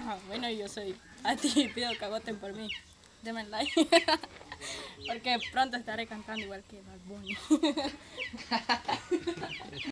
Bueno, yo soy a ti, pido que voten por mí. Denme like. Porque pronto estaré cantando igual que Bad Bunny.